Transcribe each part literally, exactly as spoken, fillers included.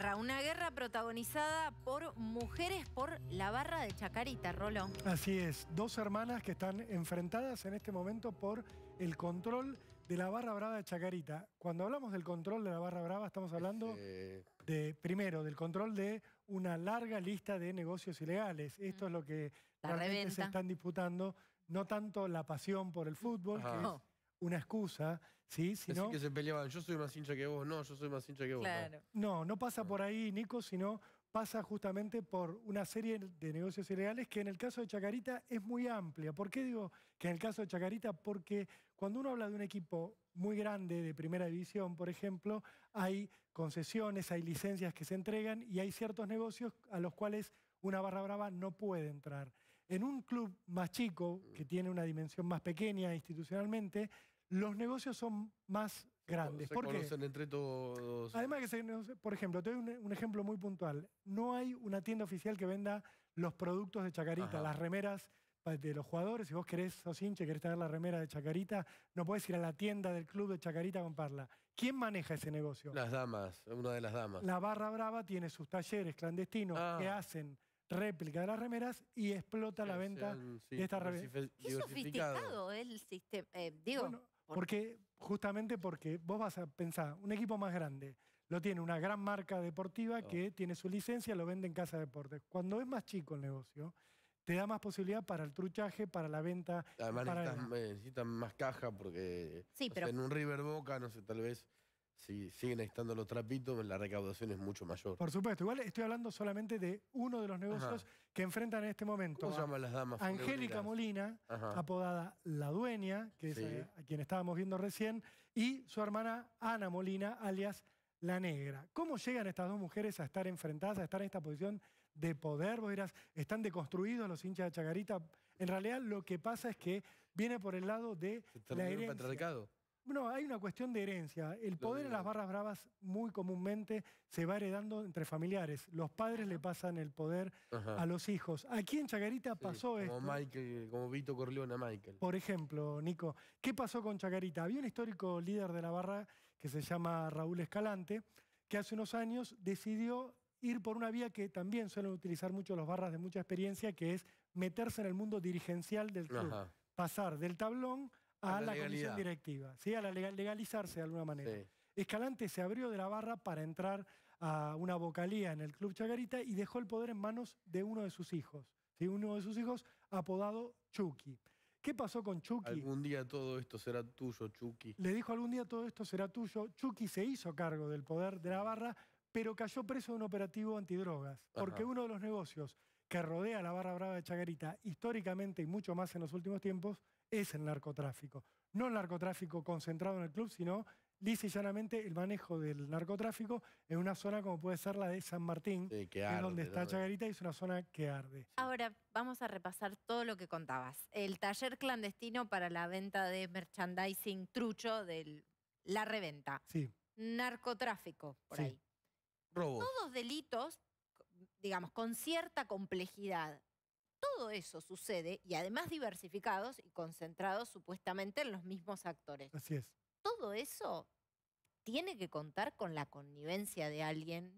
guerra, una guerra protagonizada por mujeres por la barra de Chacarita, Rolo. Así es, dos hermanas que están enfrentadas en este momento por el control de la barra brava de Chacarita. Cuando hablamos del control de la barra brava estamos hablando Eh, de, primero, del control de una larga lista de negocios ilegales. Esto es lo que La realmente reventa. se están disputando, no tanto la pasión por el fútbol, Ajá. que es una excusa, ¿sí? Sino, Decir que se peleaban, yo soy más hincha que vos, no, yo soy más hincha que vos. Claro. no, no pasa por ahí, Nico, sino pasa justamente por una serie de negocios ilegales que en el caso de Chacarita es muy amplia. ¿Por qué digo que en el caso de Chacarita? Porque cuando uno habla de un equipo muy grande de primera división, por ejemplo, hay concesiones, hay licencias que se entregan y hay ciertos negocios a los cuales una barra brava no puede entrar. En un club más chico, que tiene una dimensión más pequeña institucionalmente, los negocios son más grandes. Se ¿Por qué? conocen entre todos. Además que, se, por ejemplo, te doy un, un ejemplo muy puntual. No hay una tienda oficial que venda los productos de Chacarita, Ajá. las remeras de los jugadores. Si vos querés, sos hincha y querés tener la remera de Chacarita, no podés ir a la tienda del club de Chacarita a comprarla. ¿Quién maneja ese negocio? Las damas, una de las damas. La barra brava tiene sus talleres clandestinos Ah. que hacen réplica de las remeras y explota la venta Sean, sí, de estas remeras. diversifi- Qué diversificado. sofisticado es el sistema. Eh, digo, Bueno, por- porque, justamente porque vos vas a pensar, un equipo más grande lo tiene una gran marca deportiva Oh. que tiene su licencia, lo vende en casa de deportes. Cuando es más chico el negocio, te da más posibilidad para el truchaje, para la venta. Además para necesitan, eh, necesitan más caja porque Sí, o pero- sea, en un River Boca, no sé, tal vez si siguen estando los trapitos, la recaudación es mucho mayor. Por supuesto, igual estoy hablando solamente de uno de los negocios Ajá. que enfrentan en este momento. ¿Cómo se a llaman las damas? Angélica funebreras? Molina, Ajá. apodada La Dueña, que es Sí. eh, a quien estábamos viendo recién, y su hermana Ana Molina, alias La Negra. ¿Cómo llegan estas dos mujeres a estar enfrentadas, a estar en esta posición de poder? Vos dirás, ¿están deconstruidos los hinchas de Chacarita? En realidad lo que pasa es que viene por el lado de ¿Se la terminó el herencia. patriarcado? No, hay una cuestión de herencia. El Lo poder en digo. las barras bravas muy comúnmente se va heredando entre familiares. Los padres le pasan el poder Ajá. a los hijos. Aquí en Chacarita Sí, pasó esto. como Michael, como Vito Corleone a Michael. Por ejemplo, Nico, ¿qué pasó con Chacarita? Había un histórico líder de la barra que se llama Raúl Escalante, que hace unos años decidió ir por una vía que también suelen utilizar mucho los barras de mucha experiencia, que es meterse en el mundo dirigencial del club. Ajá. Pasar del tablón a, A la la, legalidad. comisión directiva, ¿sí? A la legal- legalizarse de alguna manera. Sí. Escalante se abrió de la barra para entrar a una vocalía en el Club Chacarita y dejó el poder en manos de uno de sus hijos, ¿sí? Uno de sus hijos apodado Chucky. ¿Qué pasó con Chucky? Algún día todo esto será tuyo, Chucky. Le dijo algún día todo esto será tuyo. Chucky se hizo cargo del poder de la barra, pero cayó preso de un operativo antidrogas. Porque Ajá. uno de los negocios que rodea la barra brava de Chacarita, históricamente y mucho más en los últimos tiempos, es el narcotráfico. No el narcotráfico concentrado en el club, sino lisa y llanamente el manejo del narcotráfico en una zona como puede ser la de San Martín, Sí, que que es arde, donde está ¿no? Chacarita y es una zona que arde. ahora vamos a repasar todo lo que contabas. El taller clandestino para la venta de merchandising trucho de la reventa. Sí, Narcotráfico, por Sí. ahí. Robos. Todos delitos, digamos, con cierta complejidad. Todo eso sucede y además diversificados y concentrados supuestamente en los mismos actores. así es. Todo eso tiene que contar con la connivencia de alguien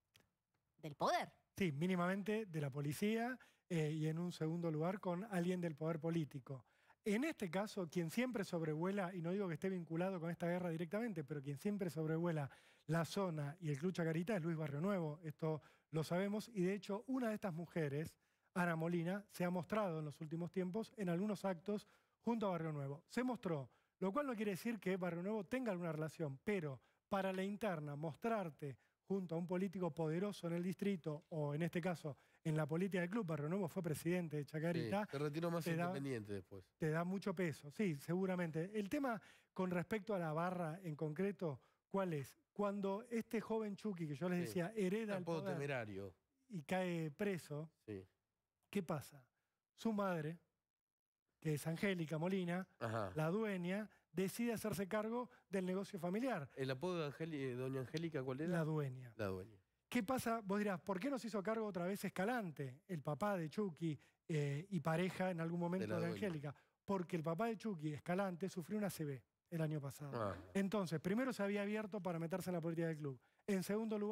del poder. Sí, mínimamente de la policía eh, y en un segundo lugar con alguien del poder político. En este caso, quien siempre sobrevuela, y no digo que esté vinculado con esta guerra directamente, pero quien siempre sobrevuela la zona y el Club Chacarita es Luis Barrio Nuevo. Esto lo sabemos y de hecho una de estas mujeres, Ana Molina, se ha mostrado en los últimos tiempos en algunos actos junto a Barrio Nuevo. Se mostró, lo cual no quiere decir que Barrio Nuevo tenga alguna relación, pero para la interna mostrarte junto a un político poderoso en el distrito, o en este caso en la política del club, Barrio Nuevo fue presidente de Sí, Chacarita, se retiró más te da- independiente después. te da mucho peso. Sí, seguramente. El tema con respecto a la barra en concreto, ¿cuál es? Cuando este joven Chucky, que yo les Sí. decía, hereda el Apodo poder temerario. y cae preso, Sí. ¿qué pasa? Su madre, que es Angélica Molina, Ajá. la dueña, decide hacerse cargo del negocio familiar. ¿El apodo de Angeli- de Doña Angélica cuál era? La dueña. La dueña. ¿Qué pasa? Vos dirás, ¿por qué no se hizo cargo otra vez Escalante, el papá de Chucky eh, y pareja en algún momento De la de, dueña. Angélica? Porque el papá de Chucky, Escalante, sufrió una A C V el año pasado. Ah. Entonces, primero se había abierto para meterse en la política del club. En segundo lugar,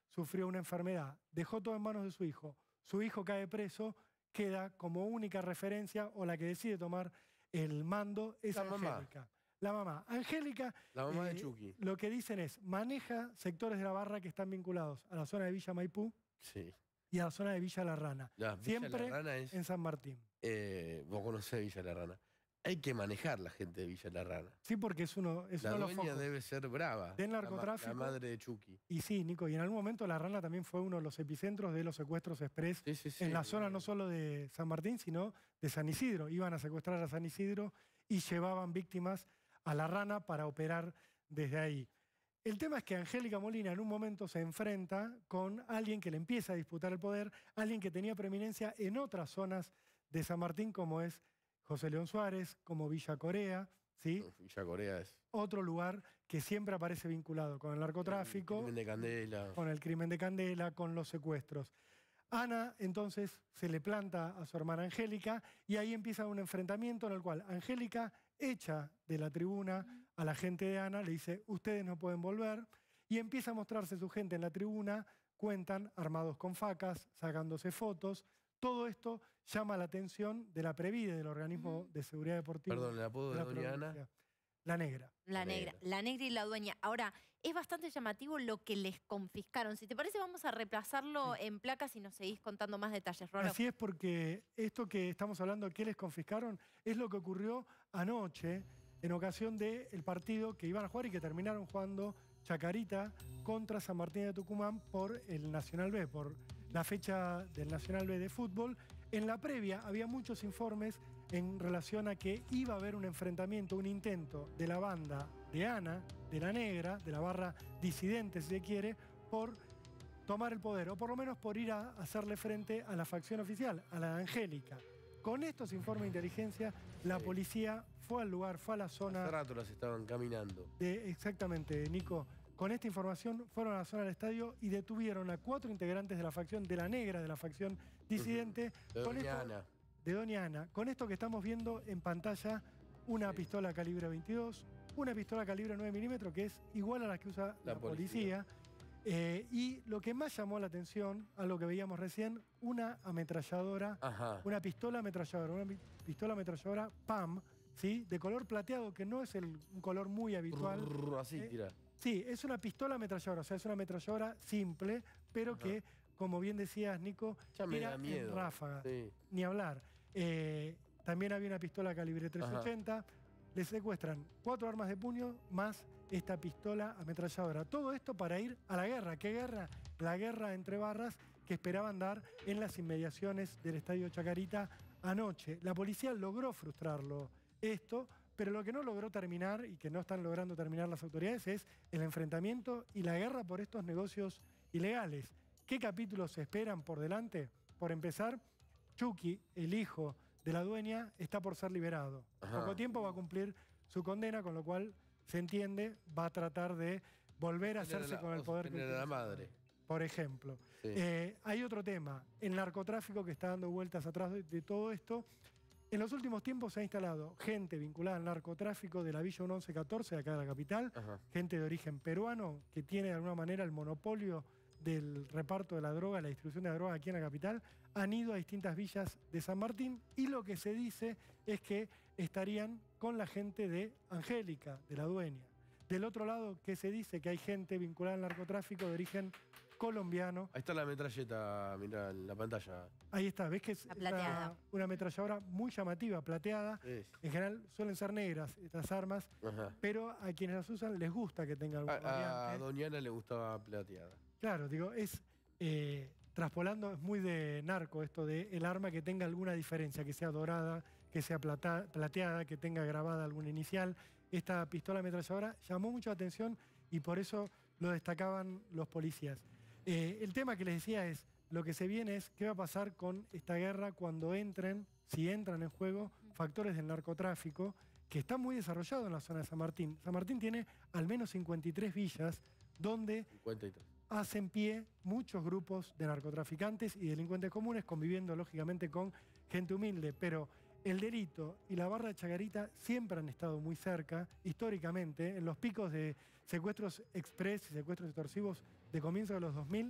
sufrió una enfermedad, dejó todo en manos de su hijo, su hijo cae preso, queda como única referencia o la que decide tomar el mando es La mamá. Angélica. La mamá. Angélica, La mamá de eh, Chucky. lo que dicen es, maneja sectores de la barra que están vinculados a la zona de Villa Maipú Sí. y a la zona de Villa La Rana. La Villa Siempre La Rana es... en San Martín. eh, vos conocés Villa La Rana. Hay que manejar la gente de Villa La Rana. Sí, porque es uno, es La uno de los dueña focos debe ser brava. del la ma- narcotráfico. La, madre de Chucky. Y sí, Nico, y en algún momento La Rana también fue uno de los epicentros de los secuestros express Sí, sí, sí. en la zona no solo de San Martín, sino de San Isidro. Iban a secuestrar a San Isidro y llevaban víctimas a La Rana para operar desde ahí. El tema es que Angélica Molina en un momento se enfrenta con alguien que le empieza a disputar el poder, alguien que tenía preeminencia en otras zonas de San Martín, como es José León Suárez, como Villa Corea, ¿sí? Villa Corea es... Otro lugar que siempre aparece vinculado con el narcotráfico, El crimen de Candela. con el crimen de Candela, con los secuestros. Ana entonces se le planta a su hermana Angélica y ahí empieza un enfrentamiento en el cual Angélica echa de la tribuna a la gente de Ana, le dice, ustedes no pueden volver, y empieza a mostrarse su gente en la tribuna, cuentan armados con facas, sacándose fotos. Todo esto llama la atención de la Previde, del organismo de seguridad deportiva. Perdón, ¿el apodo de la doña Ana? provincia. La Negra. La La negra, negra. la negra y la dueña. Ahora, es bastante llamativo lo que les confiscaron. Si te parece, vamos a repasarlo en placas y nos seguís contando más detalles, Rolo. Así es, porque esto que estamos hablando, que les confiscaron, es lo que ocurrió anoche en ocasión del partido que iban a jugar y que terminaron jugando Chacarita contra San Martín de Tucumán por el Nacional B, por la fecha del Nacional B de fútbol. En la previa había muchos informes en relación a que iba a haber un enfrentamiento, un intento de la banda de Ana, de la Negra, de la barra disidente, si se quiere, por tomar el poder, o por lo menos por ir a hacerle frente a la facción oficial, a la de Angélica. Con estos informes de inteligencia, la Sí. policía fue al lugar, fue a la Hace zona rato las estaban caminando. de... Exactamente, Nico. Con esta información fueron a la zona del estadio y detuvieron a cuatro integrantes de la facción de la Negra, de la facción disidente, De con doña esto- Ana. de Doña Ana. Con esto que estamos viendo en pantalla, una Sí. pistola calibre veintidós, una pistola calibre nueve milímetros, que es igual a la que usa la, La policía. policía. Eh, y lo que más llamó la atención, a lo que veíamos recién, una ametralladora, Ajá. una pistola ametralladora, una pi- pistola ametralladora P A M, ¿sí? De color plateado, que no es el, un color muy habitual. Brrr, así Eh, tira. Sí, es una pistola ametralladora, o sea, es una ametralladora simple, pero Ajá. que, como bien decías, Nico, Ya me era da en miedo. ráfaga. Sí. Ni hablar. Eh, también había una pistola calibre trescientos ochenta. Le secuestran cuatro armas de puño más esta pistola ametralladora. Todo esto para ir a la guerra. ¿Qué guerra? La guerra entre barras que esperaban dar en las inmediaciones del Estadio Chacarita anoche. La policía logró frustrarlo esto, pero lo que no logró terminar y que no están logrando terminar las autoridades es el enfrentamiento y la guerra por estos negocios ilegales. ¿Qué capítulos se esperan por delante? Por empezar, Chucky, el hijo de la dueña, está por ser liberado. Ajá. Poco tiempo va a cumplir su condena, con lo cual se entiende, va a tratar de volver a Sostener hacerse la- con el o poder que sostener a la tiene su madre. padre, por ejemplo. Sí. Eh, hay otro tema, el narcotráfico que está dando vueltas atrás de, de todo esto. En los últimos tiempos se ha instalado gente vinculada al narcotráfico de la Villa once catorce, de acá de la capital, Ajá. gente de origen peruano que tiene de alguna manera el monopolio del reparto de la droga, la distribución de la droga aquí en la capital, han ido a distintas villas de San Martín y lo que se dice es que estarían con la gente de Angélica, de la dueña. Del otro lado, que se dice que hay gente vinculada al narcotráfico de origen colombiano. Ahí está la metralleta, mirá, en la pantalla. Ahí está, ves que es La una, plateada. una ametralladora muy llamativa, plateada. Sí. En general suelen ser negras estas armas, Ajá. pero a quienes las usan les gusta que tenga alguna A, a variante. doña Ana le gustaba plateada. Claro, digo, es eh, traspolando, es muy de narco esto de el arma que tenga alguna diferencia, que sea dorada, que sea plata- plateada, que tenga grabada alguna inicial. Esta pistola ametralladora llamó mucho la atención y por eso lo destacaban los policías. Eh, el tema que les decía es, lo que se viene es qué va a pasar con esta guerra cuando entren, si entran en juego, factores del narcotráfico, que está muy desarrollado en la zona de San Martín. San Martín tiene al menos cincuenta y tres villas donde cincuenta y tres. hacen pie muchos grupos de narcotraficantes y delincuentes comunes, conviviendo lógicamente con gente humilde, pero el delito y la barra de Chacarita siempre han estado muy cerca, históricamente, en los picos de secuestros express y secuestros extorsivos de comienzo de los dos mil,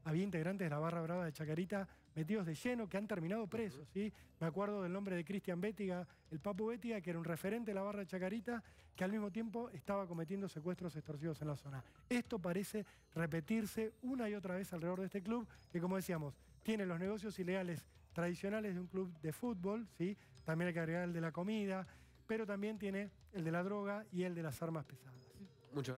había integrantes de la barra brava de Chacarita metidos de lleno que han terminado presos, ¿sí? Me acuerdo del nombre de Cristian Bétiga, el Papu Bétiga, que era un referente de la barra de Chacarita, que al mismo tiempo estaba cometiendo secuestros extorsivos en la zona. Esto parece repetirse una y otra vez alrededor de este club, que como decíamos, tiene los negocios ilegales tradicionales de un club de fútbol, ¿sí? También hay que agregar el de la comida, pero también tiene el de la droga y el de las armas pesadas.